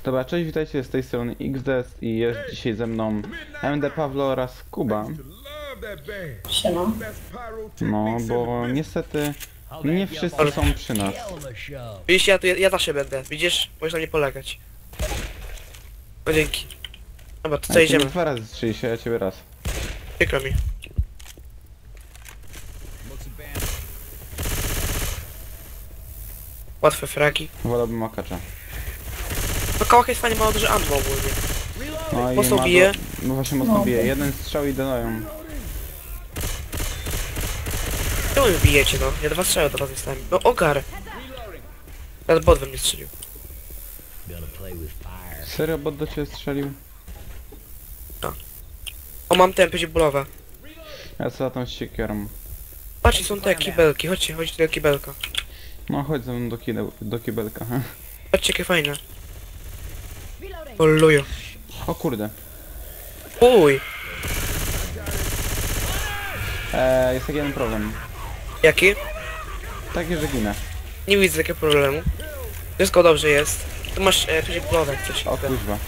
Dobra, cześć, witajcie z tej strony XDS i jest dzisiaj ze mną MD Pawlo oraz Kuba. Siema. No, bo niestety nie wszyscy są przy nas. Widzisz, ja zawsze będę. Widzisz? Możesz na mnie polegać. No dzięki. Dobra, to co, idziemy? Dwa razy strzeliście, ja ciebie raz. Przykro mi. Łatwe fragi. Wolałbym akacza. No kałach jest fajnie, mało duży ammo ogólnie. No i Mocno ma bije. No właśnie mocno bije. Jeden strzał i dodają. Czemu mi bijecie, no? Ja dwa strzały do was dostałem. No ogar. Teraz bot we mnie strzelił. Serio bot do ciebie strzelił? O, mam tempy bólowe. Ja co za tą siekierą. Patrzcie, są te kibelki. Chodźcie, chodźcie do tego kibelka. No chodź ze mną do kibelka. Patrzcie, jakie fajne. Oluju. O kurde. Uj. Jest taki jeden problem. Jaki? Taki, że ginę. Nie widzę takiego problemu. Wszystko dobrze jest. Tu masz bólowe jak coś. O kuźwa.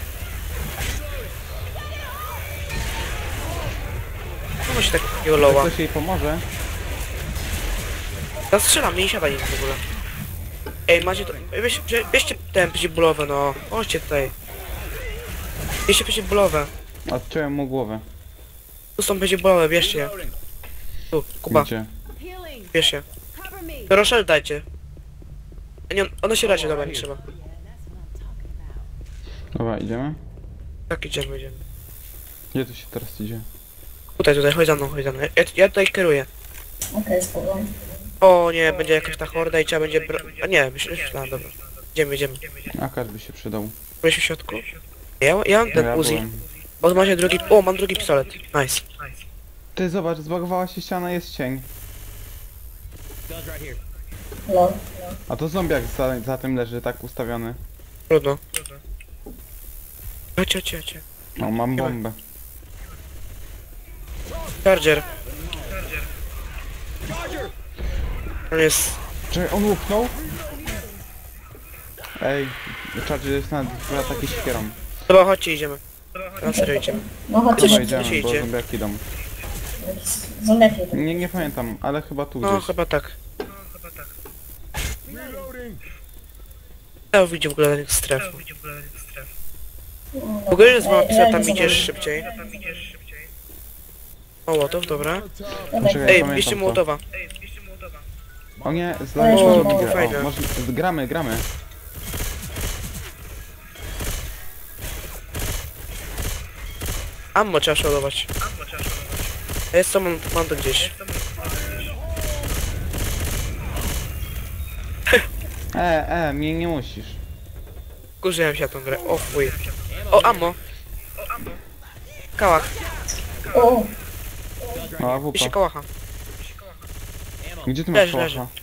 Czemu się tak takiego loła? Ktoś jej pomoże? Ja strzelam, nie siada nic w ogóle. Ej, macie to... Bierzcie te bólowe, no. Chodźcie tutaj. Bierzcie bólowe. Odciąłem mu głowę. Tu są bólowe, bierzcie je. Tu, Kuba, Gdzie? bierz je. To Rochelle dajcie. Nie, ono się razie, dobra, nie trzeba. Dobra, idziemy? Tak, idziemy. Gdzie tu się teraz idzie? Tutaj, chodź za mną. Ja tutaj kieruję. Okej, spoko. O nie, będzie jakaś ta horda i trzeba będzie A nie, myślałem, dobra. Idziemy. Akacz by się przydał. Byłeś w środku? Ja mam ten Ja Uzi. byłem. O, macie drugi... O, mam drugi pistolet. Nice. Ty zobacz, zbagowała się ściana, jest cień. Lol. A to zombiak za tym leży, tak ustawiony. Trudno. Chodźcie. No, mam bombę. Charger. On jest... Czekaj, on łupnął? Ej, Charger jest na dwa takie siekierą. Dobra, chodźcie, idziemy. Na serio idziemy. No chodźcie, Chyba szybciej. idziemy, bo idzie? zombiaki idą. Zombiaki. Nie pamiętam, ale chyba tu No, gdzieś. chyba tak. Ja widzę w ogóle tych stref. W ogóle, że z mała pistoletami idziesz szybciej. O, Łotow, dobra. Czekaj, Ej, pamiętam bierzcie to. Mołotowa. O nie, znaleźliśmy O, zombie. fajne. O, może... Gramy. Ammo trzeba szadować. A jest to, mam to gdzieś. Mnie nie musisz. Kurzyłem się na tą grę. O fuj. O, ammo. Kałach. O, No, AWP. Bierzcie kałacha. Gdzie ty masz Leży. kołacha?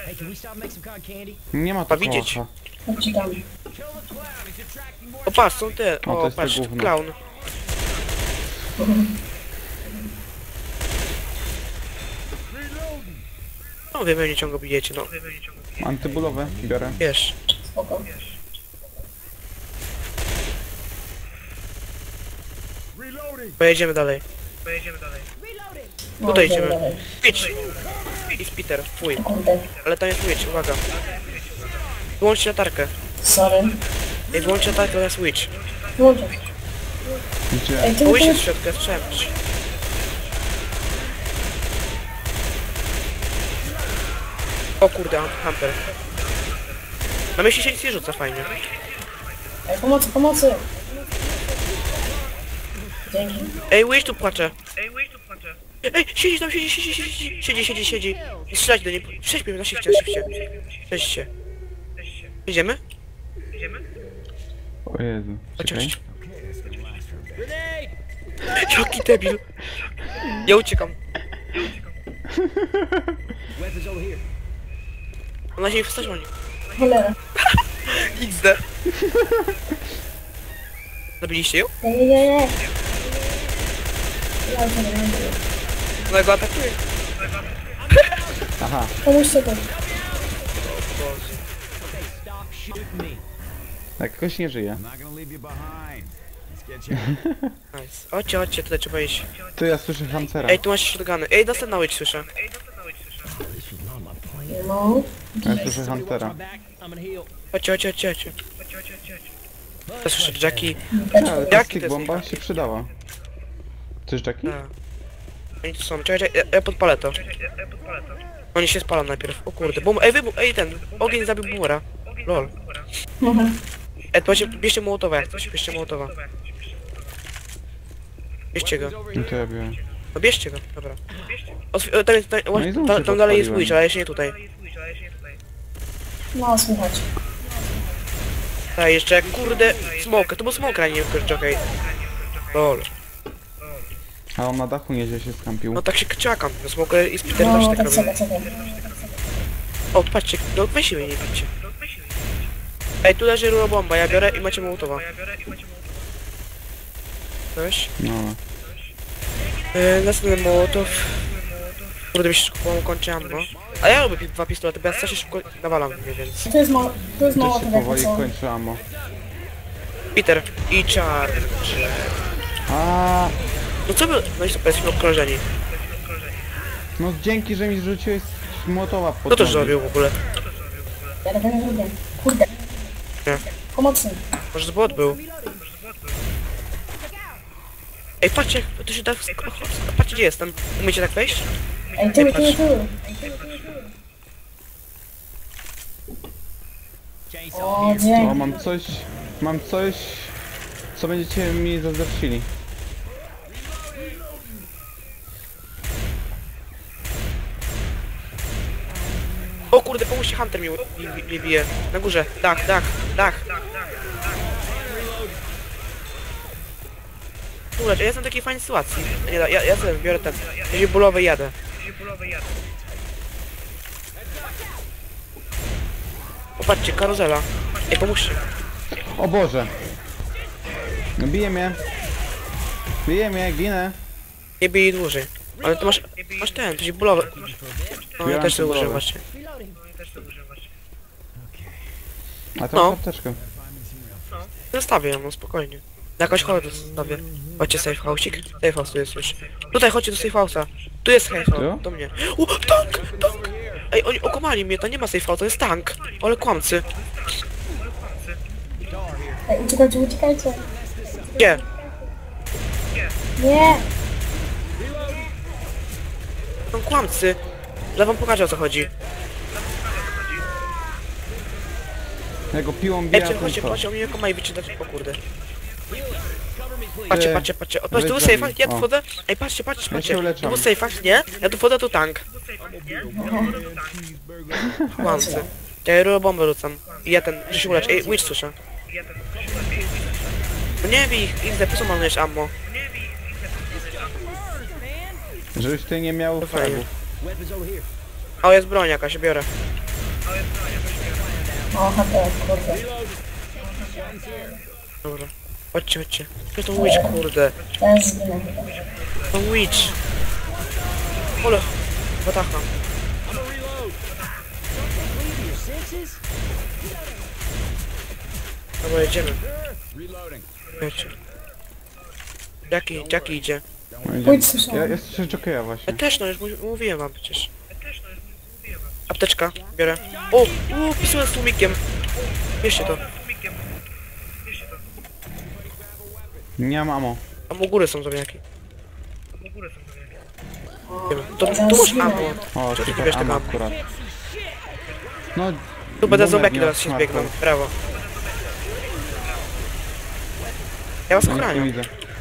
Nie ma tu A widzieć. kołacha. chodźcie tam. O, patrz, są te. O, to O, jest te patrz, gówno. clown. No, wiem, nie ciągle bijecie, no. Antybólowe biorę. Wiesz. Spoko. Pojedziemy dalej. No, Tutaj dobra, idziemy. dawaj. Idź. Idź, Peter, fuj. Kurde. Ale tam jest Witch, uwaga. Wyłączcie latarkę. Sorry. Ej, wyłączcie latarkę, to jest Witch. Włączę. Gdzie? Ej, ty Witch mi jest w środku, ja słyszałem. O kurde, Hunter. Na myśli się nic nie rzuca, fajnie. Ej, pomocy. Dzięki. Ej, Witch tu płacze. Ej, siedzi tam, siedzi. I strzelać do niej. Przejdźmy na shifcie. Przejdźcie. Idziemy? O Jezu. Czekaj. Chodź. Jaki debil. Ja uciekam. Ona się nie wstać oni. Cholera. XD. Zabiliście ją? Nie. Ja już nie wiem. Ona go atakuje. Aha. Pomóżcie to. Tak, jakoś nie żyje. I'm not gonna leave you behind. Let's get you. Nice. Chodźcie, tutaj trzeba iść. Tu ja słyszę Huntera. Ej, tu masz shotguny. Ej, następna łódź słyszę. No. Ja słyszę Huntera. Chodźcie. Ja słyszę Jackie. Ale Jaki ta to stick jest bomba się przydała. Coś Jackie? Tak. Oni tu są. Czekaj, ja podpalę to. Oni się spalą najpierw. O kurde. Ej, wybuch. Ej, ten. Ogień zabił boomera. Lol. Ej, bierzcie Mołotowa jak coś. Bierzcie Mołotowa. Bierzcie go. No to ja biorę. No bierzcie go. Dobra. No i znowu się Tam dalej jest podpaliłem. Witch, ale jeszcze nie tutaj. No, słychać. Tak, jeszcze kurde. Smoke. To był smoke, a nie okej. Lol. A on na dachu nieźle się skampił. No tak się czekam. No smoke i Peter też No, tak tak robią. sobie. O, patrzcie. No weźmy mnie, nie bicie. Ej, tu leży rurobomba. Ja biorę i macie Mołotowa. Weź. No. Następny Mołotow. Kurde, mi się szybko kończy ammo. A ja lubię dwa pistolety, bo ja strasznie szybko nawalam w nie, więc... To jest mało, to jest To mało się tego, powoli co? kończy ammo. Peter i Charge. A, No co by... No i super, jesteśmy obkrążeni. no dzięki, że mi zrzuciłeś młotowa pod Kto to nogi. zrobił w ogóle? Ja tego nie lubię. Kurde. Nie. Pomocy. Może to bot był? Ej, patrzcie, to się da... Patrzcie, gdzie jestem. Umiecie tak wejść? Ej, tyły. O, dzięki. O, mam coś, co będziecie mi zazdrościli. O kurde, pomóżcie, Hunter mi bije. Na górze. Dach. Kurde, ja jestem w takiej fajnej sytuacji. Nie, ja sobie biorę ten. Jeśli bólowy jadę. Popatrzcie, karuzela. Ej, pomóżcie. O Boże! No bije mnie, ginę. Nie bij dłużej. Ale ty masz ten, to się bólowy. No ja mam też sobie bólowy. użyłem właśnie. A to No. apteczkę. Zostawię ją, no spokojnie. Na jakąś chorę to zostawię. Chodźcie safe house'ik. Safe house tu jest już. Tutaj chodźcie do safe house'a. Tu jest safe house, Tu? do mnie. Tank! Ej, oni okomali mnie, to nie ma safe house, to jest tank. Ale kłamcy. Ej, uciekajcie. Gdzie? Nie. Są kłamcy. Ja wam pokażę o co chodzi. Ja go piłą Ej, biję, a chodźcie, to. oni mnie okomali wyczytać, o kurde. Ty, Patrzcie. O, to tu weź safe, zabij. ja tu O. wchodzę. Ej, patrzcie. Ja się uleczam. Tu safe, nie? Ja tu wchodzę, tu tank. Kłamcy. Ja bombę rzucam. I ja ten, że się ulecz. Ej, Witch słyszę. No nie bij ich, po co marnujesz ammo? Żebyś ty nie miał To fajnie. fragów. O, jest broń jakaś, biorę. O, HP, kurde. Dobra. Chodźcie. Gdzie to Witch, kurde? Teraz zginę. To Witch. Ole. Watacha. Dobra, jedziemy. Wiecie. Jackie idzie. No, idziemy. Pójdź, słyszałem. Ja słyszę Jockeya Ja właśnie. też, no już mówiłem wam przecież. Apteczka, biorę. O, pistolet z tłumikiem. Bierzcie to. Nie mam ammo. Tam u góry są zombiaki. To masz ammo. O, Co ty super bierz ammo tego ammo? akurat. No, Tu będę numer zombiaki miał teraz się smartfon. zbiegną. Brawo. Ja was Ja nic nie ochraniam. widzę.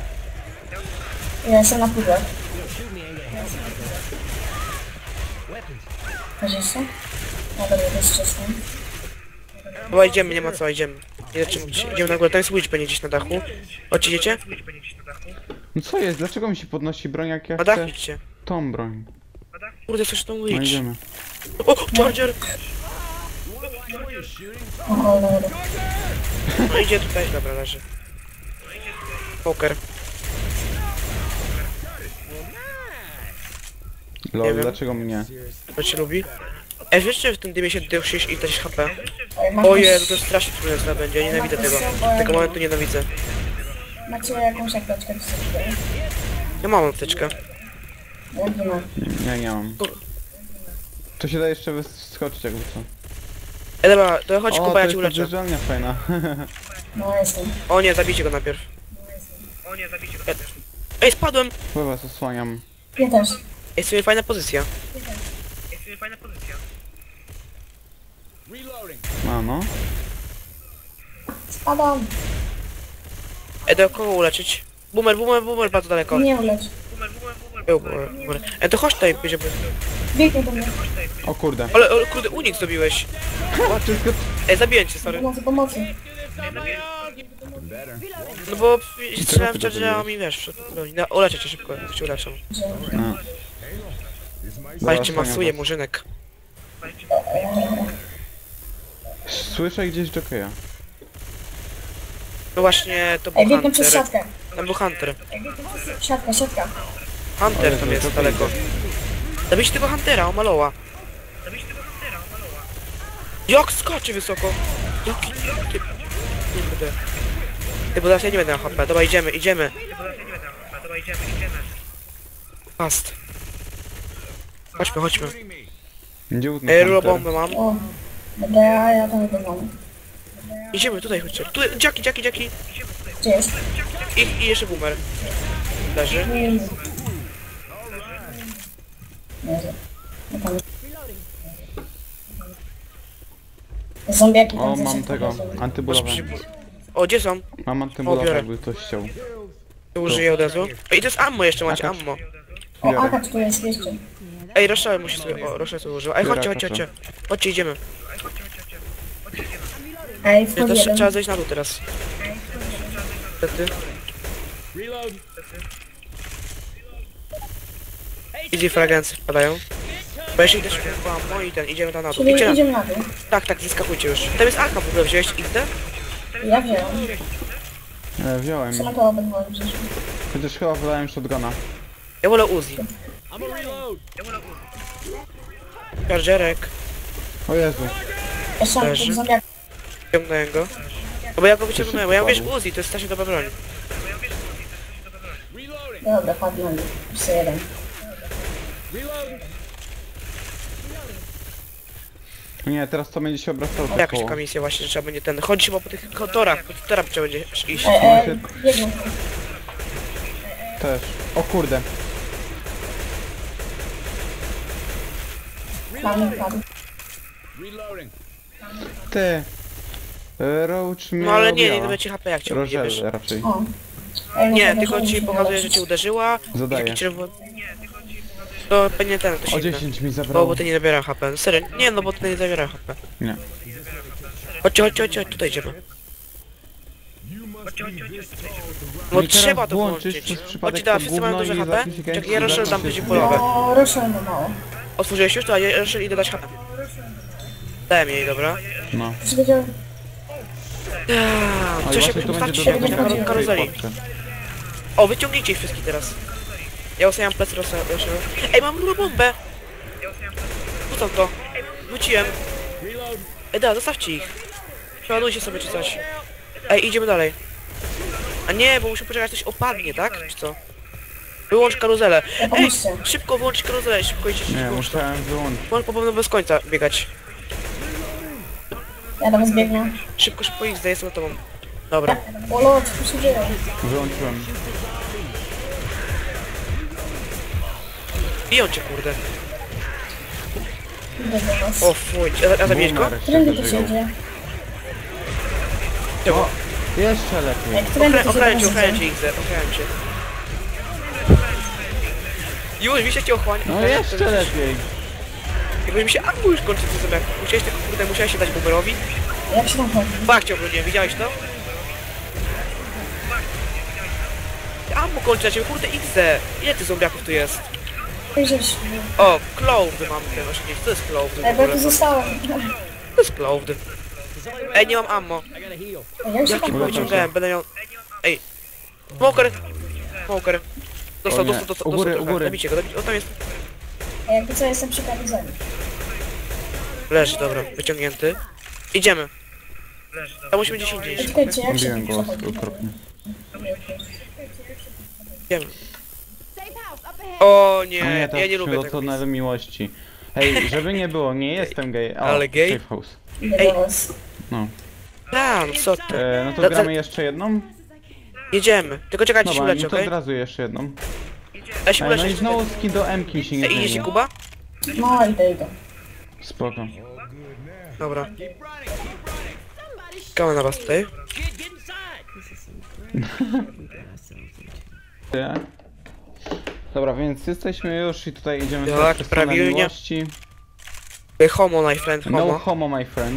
Ja jestem na pudle. Też jeszcze? No dobra, jeszcze jestem. Chyba idziemy, nie ma co, idziemy. Idziemy na górę, tam jest Witch będzie gdzieś na dachu. Chodźcie, idziecie? No co jest? Dlaczego mi się podnosi broń, jak ja Na dach chcę idźcie. tą broń? Kurde, słyszę tą No Witch. idziemy. O, Charger! O cholera. No idzie tutaj, dobra, leży. Poker. Nie Lol, wiem. dlaczego mnie? To cię lubi? Ej, wiesz, że w tym dymie się dychsisz i też HP? O Jezu, to jest strasznie trudne co będzie, ja nienawidzę tego. Tego momentu nienawidzę. Macie jakąś apteczkę w sobie? Ja mam apteczkę. Ja nie mam. Ja nie mam. To się da jeszcze wyskoczyć jakby co. Dobra, to chodź Kuba, ja cię to uleczę. jest ta fajna. No jestem. O nie, zabijcie go najpierw. Ej, spadłem! Chyba was osłaniam. Ja też. Jest sobie fajna pozycja. A no. Spadam. Ej, do kogo uleczyć? Boomer, bardzo daleko. Nie uleć. Był boomer. Ej, to chodź tutaj, będzie. Biegnie do mnie. O kurde. Ale, kurde, unik zrobiłeś. Wszystko... Ej, zabiję cię, sorry. Pomocy. Better. No bo strzelałem ty w go chargera mi wiesz. No, uleczę cię szybko, jak cię uleczę. No. Walcie Zasłaniam masuje, was. murzynek. Słyszę gdzieś Jokeja. No właśnie, to był Ej, biegnie przez Hunter. siatkę. Tam był Hunter. Siatka. Hunter tam Jezu, jest to daleko. Zabijcie tego Huntera, omaloła. Jak skacze wysoko? Jaki? Kurde. Ty, bo zaraz ja nie będę miał HP. Dobra, idziemy. Fast. Chodźmy. Gdzie był ten Ej, Hunter? rulobombę mam. O. Dobra, ja tam idę mam. Idziemy, tutaj chodźcie. Tu, Jackie. Gdzie jest? I jeszcze boomer. Leży. Nie wiem. Nie tam. Zombiaki O, tam mam też tego. są. Antybólowe. O, gdzie są? Mam antybólowe, biorę. jakby ktoś chciał. To użyję od razu. Ej, to jest ammo jeszcze, macie Akacz. ammo. O, Biorę. akacz tu jest jeszcze. Ej, Rochelle musi sobie, o, Rochelle sobie użyła. Ej, Biorę chodźcie. akacza. Chodźcie, idziemy. Ej, To wchodzi jeden. trzeba zejść na dół teraz. Niestety. Easy fragrancy wpadają. Bo jeśli też ammo i idziemy tam na dół. Czyli Idźcie na... idziemy na dół. Tak, wyskakujcie już. Tam jest Arka w ogóle, wziąłeś XD? Ja wziąłem. Wziąłem. Co na to obydwoje przyszło. Chociaż chyba wylałem shotguna. Ja wolę Uzi. Chargerek. O Jezu. Jeszcze mam Leży. ten zombiak. Ciągnąłem go. No bo ja go wyciągnąłem, bo ja wiesz Uzi, to jest strasznie dobra broń. Dobra, padłem. Jeszcze jeden. Nie, teraz to będzie się obracało tak Jakaś koło. taka misja właśnie, że trzeba będzie ten... Chodź chyba po tych torach, trzeba będzie iść. Biegną. Też. O kurde. Mamy padł. Ty. Roach mnie No ale nie objęła. będzie HP jak cię odjebiesz. Rożelle raczej. O. Ej, Nie, no, tylko musimy ci się pokazuje, że wyleczyć. cię uderzyła. Zadaję. I czerwony... To pewnie ten, to O silny. 10 mi Bo zabrało. ty nie zabiera HP. Serio? Nie, no bo ty nie zabiera HP. Nie. Chodźcie, tutaj idziemy. No No i teraz trzeba to włączyć włączyć. przez przypadek Chodźcie, da, to wszyscy mają gówno duże i HP. zapisz gęsi Czekaj, ja i Rochelle zapisz dam się będzie połowę. połowę. No, Rochelle ma mało. Otworzyłeś już to, a ja Rochelle idę dać HP. Dałem jej, dobra. No. Przywiedział. Ale Trzeba się właśnie to ustawić będzie się dodatek na do karuzeli. tej fotce. O, wyciągnijcie ich wszystkich teraz. Ja ustawiam plecy Rochelle. Ej, mam rulobombę! Rzucam to. Wróciłem. Ej, da, zostawcie ich. Przeładujcie sobie czy coś. Ej, idziemy dalej. A nie, bo musimy poczekać, aż coś opadnie, tak? Czy co? Wyłącz karuzelę. Ej, Pomóżcie. szybko wyłączyć karuzelę, szybko idźcie. Nie, wyłącz to. musiałem wyłączyć. Powinno bez końca biegać. Ja do was biegnę. Szybko ich zdaję sobie tobą. Dobra. O lord, co się dzieje? Wyłączyłem. Biją cię, kurde. Idę do was. O fuj, a zabijesz go? Boomer Którędy się to się zażygał. idzie? Czemu? Jeszcze lepiej. Ej, którędy to się Ochraniam cię, idzie? XZ, ochraniam cię. Już, mi się cię ochłania. No jeszcze lepiej. Jakby mi się ammo już kończy to sobie. Musiałeś tego kurde, musiałeś się dać boomerowi. Jak się tam chodzi? Bachcie obroniłem, widziałeś to? Ammo kończy na ciebie, kurde XZ. Ile tych zombiaków tu jest? Wyjrzeć. O, Cloud mam ten 80, to jest Cloud w Ej, bo ja ogóle. tu zostałem. To jest Cloud. Ej, nie mam ammo. Ej, jak się Jaki tam chodzi? wyciągałem, będę miał... Ej. Smoker. Dostał, O nie. dostał U góry, trochę. u góry. Zabijcie go, o tam jest. Ej, jakby co, jestem przy karuzeli. Leży, dobra, wyciągnięty. Idziemy. To musimy gdzieś indziej iść. Czekajcie, jak się Mówiłem go przechodzi? okropnie. Idziemy. O O nie, nie, ja teraz nie lubię do tego. tunelu miłości. Hej, żeby nie było, nie jestem gej. O, Ale gej? Safe house. Idę do was. No. Tak, no co ty? No to Za- gramy jeszcze jedną? Jedziemy. Tylko czekajcie, się Dobra, uleczę, no to okej? od razu jeszcze jedną. Ja się No i uleczę. znowu skin do M-ki mi się nie Ej, idziecie zmienił. Kuba? No, idę. Spoko. Dobra. Czekamy na was tutaj. Tak. Dobra, więc jesteśmy już i tutaj idziemy Tak, teraz przez tunel prawilnie. miłości. Homo, my friend, No homo. homo, my friend.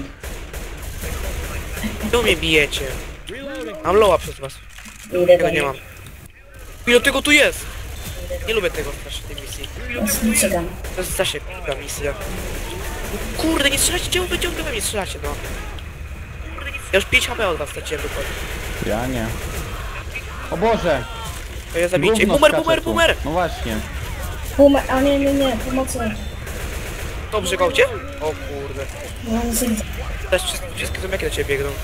Tu mnie bijecie. Mam loła przez was. Idę Tego do nie mam. Ile tego tu jest? Nie lubię tego strasznie tej misji. Czekam. To jest zasięg ta misja. Kurde, nie strzelacie, czemu wy ciągle we mnie strzelacie, no? Ja już 5 HP od was straciłem dokładnie. Ja nie. O Boże! To ja zabiję. Gówno Boomer, skacze boomer, tu. boomer! No właśnie. A nie, pomocy. Dobrze, gałcie? O kurde. No, nic nie widzę. Teraz wszystkie zombiaki do ciebie biegną.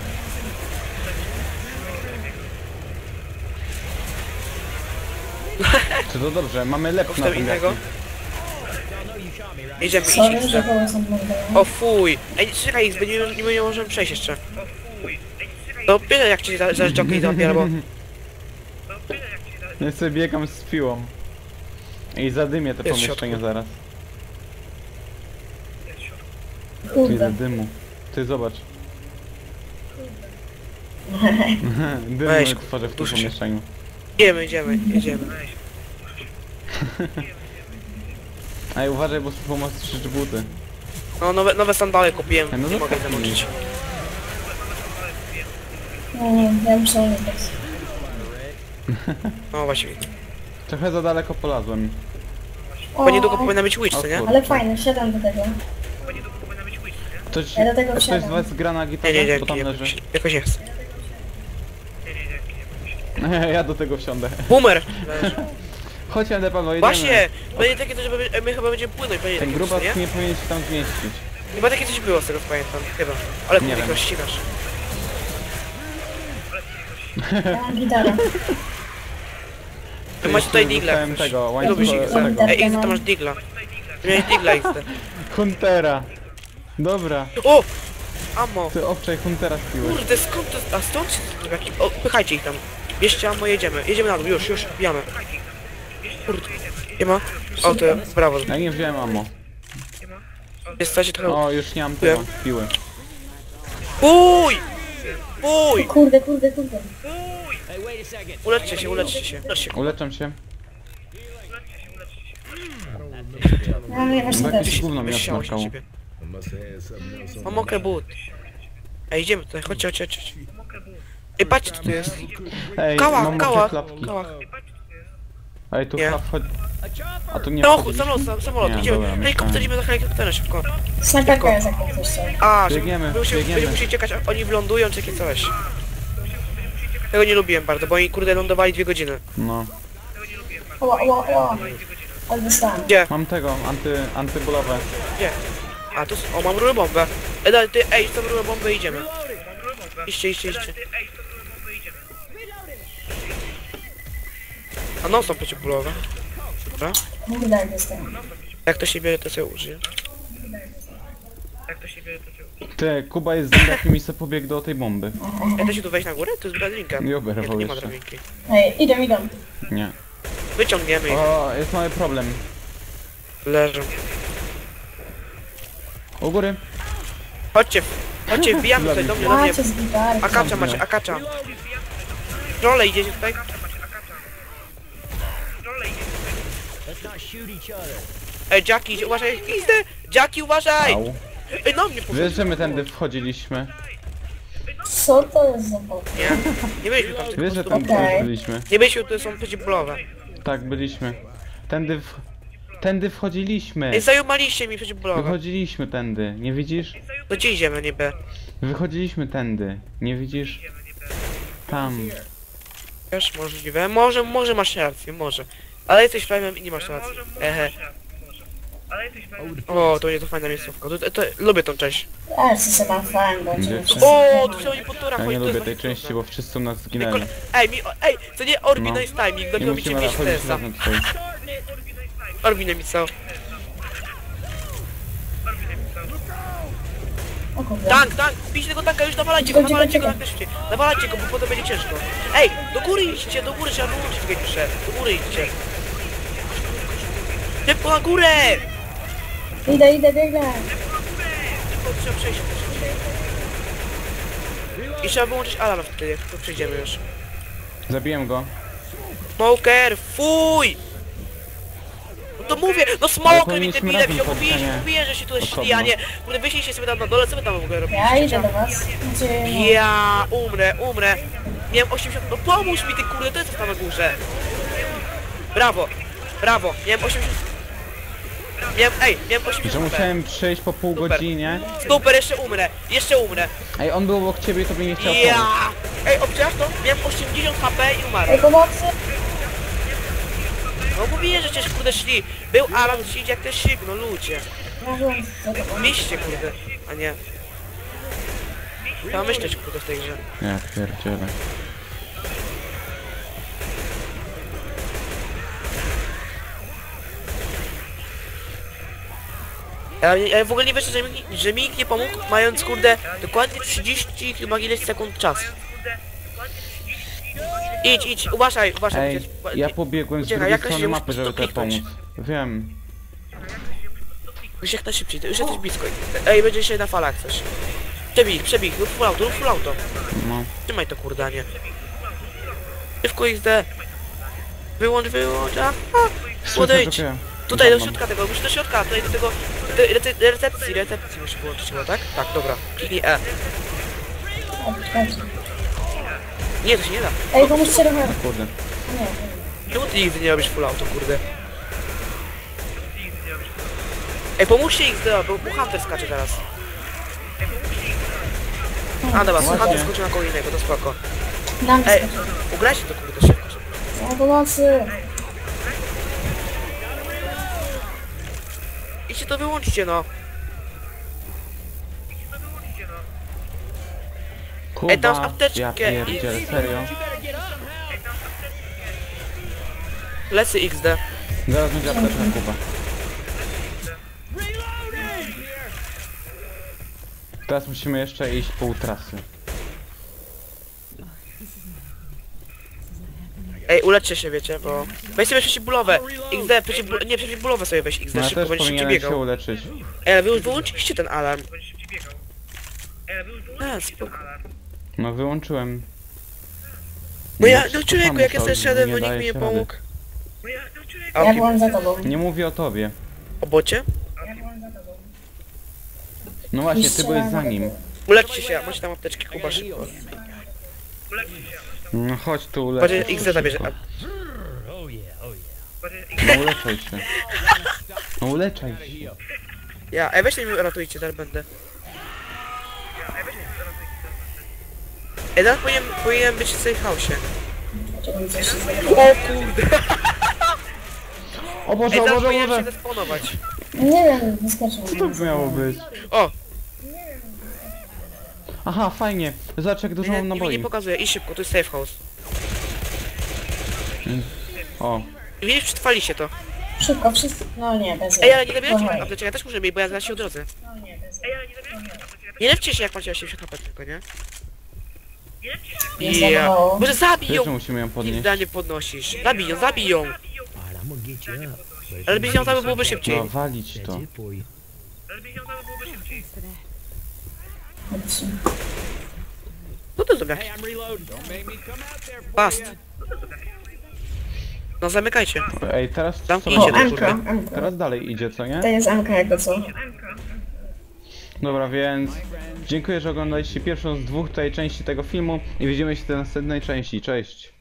Czy to dobrze? Mamy lepszy na Kosztem tym innego? Jedziemy, Sorry, idź, że idź. koło są mądre. O fuj! Ej, czekaj, XB, nie możemy przejść jeszcze. To bierze jak cię za jockey zabiera, albo... Ja sobie biegam z piłą. I zadymię te Jest w pomieszczenie środku. zaraz. Tu ile Kurde. dymu. Ty zobacz. Dymu Weź, tworzę w tym duszę się. pomieszczeniu. Jedziemy. Ej, uważaj, bo z pomocy trzy buty. No, nowe sandale kupiłem, No nie mogę zapomnij. zamoczyć. Nie, ja muszę nie tak. No właśnie. Trochę za daleko polazłem. Chyba niedługo powinna być witch, O co nie? kurde. Ale fajnie, wsiadam do tego. Ktoś, Ja do tego ktoś z wsiadam. was gra na gitarze? Nie, Co tam leży? jakoś nie chcę. Ja do tego wsiądę. Boomer! Chodź, Ende Paweł, jedziemy. Właśnie! Będzie takie coś, że my chyba będziemy płynąć, będzie Ten takie grubas coś, nie? nie powinien się tam zmieścić. Chyba takie coś było z tego co pamiętam, chyba. Ale Nie nie wiem. wiem, ścigasz. Ja mam gitarę. Wy macie tutaj Jeszcze digla. dostałem jak tego, coś. Lubisz łańcucha digla. tego. Ej, XD, to masz digla. Ty miałeś digla, XD. Huntera. Dobra, O! Ammo! ty obczaj Huntera spiłeś. Kurde, skąd to... A stąd się zombiaki... O, pychajcie ich tam. Bierzcie ammo, jedziemy. Jedziemy na dół, już, bijamy. Kurde. Nie ma? O, to brawo. Ja nie wziąłem ammo. Jesteście trochę... O, już nie mam tego, piły. Uj! Uj! Kurde. Uleczcie się. Uleczam się. Ja mnie właśnie Bo też. jakieś gówno mnie Wysiało się odmarkało. ciebie. Mam mokre but. Ej, idziemy tutaj, chodźcie. Ej, patrzcie co tu jest. Ej, Kałach, mam kałach, klapki. kałach. Ej, tu Nie. chyba wchodzi... A tu nie Samochód, wchodziliśmy? samolot, Nie, idziemy. dobra, Helikopter, myślałem. idziemy do helikoptera szybko. Snajperka jest jak coś co. A, Biegniemy, będziemy biegniemy. musieli czekać, aż oni wylądują, czy takie coś. Tego nie lubiłem bardzo, bo oni kurde lądowali 2 godziny. No. Ła. Ale dostałem. Gdzie? Mam tego, antybolowe. Gdzie? A, tu o, mam rurę bombę. Ej, tam rurę bombę idziemy. Iście. A no są przeciwbólowe. Dobra. Kurde, jak dostałem. Jak to się bierze, to sobie użyję. Ty, Kuba jest zębakiem i se pobiegł do tej bomby. Ja to się tu wejść na górę? To jest drabinka. Nie Nie, oberwał tu nie ma jeszcze. drabinki. Ej, idę. Nie. Wyciągniemy ich. O, jest mały problem. Leżą. U góry. Chodźcie, wbijamy tutaj do mnie. Macie z gitary. Akacza macie, akacza. Trole idziecie tutaj? Ej, Jackie, uważaj, idę! Jackie, uważaj! Au. Ej, no mnie Wiesz, że my tędy wchodziliśmy? Co to jest za bot? Nie byliśmy tam, tylko Wiesz, że po prostu- tam Okej. też byliśmy? Nie byliśmy, to są przeciwbólowe. Tak, byliśmy. Tędy wchodziliśmy. Ej, zajumaliście mi przeciwbólowe. Wychodziliśmy tędy, nie widzisz? To gdzie idziemy niby? Wychodziliśmy tędy, nie widzisz? Tam. Wiesz, możliwe. Może masz rację, może. Ale jesteś frajem i nie masz racji. Ehe. O, to nie to fajna miejscówka. Lubię tą część. Ja już sobie mam fajnie, będziemy Gdzie? wszyscy. O, tu się oni po torach Ja chodzi, nie to lubię jest tej właśnie części, cudne. bo wszyscy u nas Ej, zginęli. ej, to nie Orbi, No. no jest timing, Nie dopiero będzie musimy 200 chodzić TS-a. razem tutaj. Orbi nie misał. O kurde. Tank, bijcie tego tanka, już nawalajcie go Czekaj, jak czekaj. najszybciej. Nawalajcie go, bo potem będzie ciężko. Ej, do góry idźcie, do góry trzeba wyłączyć geniusze. Do góry idźcie. Szybko na górę! Idę, biegnę. Szybko trzeba przejść. I trzeba wyłączyć alarm wtedy, jak to przejdziemy już. Zabiłem go. Smoker, fuj! No to mówię, no Ale smoker mi powinniśmy debile razem wziął, chodzić, a nie mówiłem, że się tu osobno. szli, a nie. Kurde, wyślijcie sobie tam na dole, co wy tam w ogóle robicie? Ja idę do was. Gdzie... Ja umrę. Miałem 80... No pomóż mi ty kurde, to jest tam na górze. Brawo. Miałem 80... Miałem 80 Że HP. musiałem przejść po pół Super. godzinie. Super, jeszcze umrę. Ej, on był obok ciebie, to by nie chciał Ja. pomóc. Ej, obciąż to? Miałem 80 HP i umarłem. Ej, pomocy! No mówiłem, że cię kurde szli. Był alarm, że idzie jak ten szyb, no ludzie. Ja byłem za tobą. Mieście kurde, a nie. Trzeba myśleć kurde w tej grze. Ja pierdzielę. Ja w ogóle nie wierzę, że mi nikt nie pomógł, mając kurde dokładnie 30 chyba ileś sekund czas. Idź, uważaj. Ej, uciec. ja pobiegłem z Uciekaj, drugiej jakaś strony się mapy, musi żeby to tutaj kliknąć. pomóc. Wiem. Już jak najszybciej, to już jesteś blisko. Ej, będzie się na falach coś. Przebij, rób full auto. No. Trzymaj to kurde, a nie. Szybko XD. Wyłącz, aha. Podejdź. Czekaj. Tutaj do Dobra. środka tego, musisz do środka, tutaj do tego, recepcji musi wyłączyć chyba, tak? Tak, dobra. Kliknij E. Chodź. Nie, to się nie da. Ej, pomóżcie do mnie. Kurde. Nie, Czemu ty nigdy nie robisz full auto, kurde? Ej, pomóżcie XD, bo Hunter skacze teraz. A dobra, Właśnie. Hunter skoczył na koło innego, to spoko. na mnie Ej, skoczył. ugrajcie to kurde szybko. Ja pomocy! Idźcie to wyłączcie, no. Kuba, Ej, tam masz apteczkę. ja pierdzielę, serio? Lecę XD. Zaraz będzie apteczka, Kuba. Teraz musimy jeszcze iść pół trasy. Ej, uleczcie się, wiecie, bo... Weź sobie przeciwbólowe. XD, przeciwbólowe sobie weź XD, No ja szybko, też będziesz szybciej powinienem się biegał. uleczyć. Ej, ale wy już wyłączyliście ten alarm. Spoko. No wyłączyłem. No ja, wszystko no człowieku, samo jak ja to sobie szedłem, nie bo nikt daje mi nie się rady. pomógł. A Ja o kim? byłem za tobą. Nie mówię o tobie. O bocie? No właśnie, ty Jeszcze byłeś raz za za nim. tobą. Uleczcie się, macie tam apteczki, Kuba, szybko. No chodź tu Będzie uleczyć. XD zabierze. No uleczaj się. No uleczaj się. Ej, weźcie mi ratujcie, teraz będę. Ej, teraz powinien być w safe house'ie. Czekaj, coś się zrobiło. O kurde! O Boże, Ej, o teraz Boże, o powinienem się Boże! zespawnować. Nie wiem, wyskoczył. Co to miało być? O! Aha, fajnie. Zobacz jak dużo mam Mi nie naboi. pokazuje, i szybko, to jest safe house. O, Widzisz, przetrwali się to. Szybko, wszyscy. No nie, bez Ej, ale nie zabieracie Kochaj. apteczek, ja też muszę mieć, bo ja zaraz się odrodzę. Nie lewcie się jak macie 80 HP tylko, nie? Nie zabawało. Może zabij wiesz, że ją! musimy ją podnieść. Nigdy nie podnosisz. Zabij ją! Ale byś ją tam byłoby szybciej. No, walić to. Chodźcie. No to dobra. Past. No zamykajcie. Ej, teraz co Zamknijcie O, będzie? to, MK, MK. Teraz dalej idzie, co nie? To jest MK jakby co. Dobra, więc dziękuję, że oglądaliście pierwszą z dwóch tutaj części tego filmu i widzimy się w następnej części. Cześć!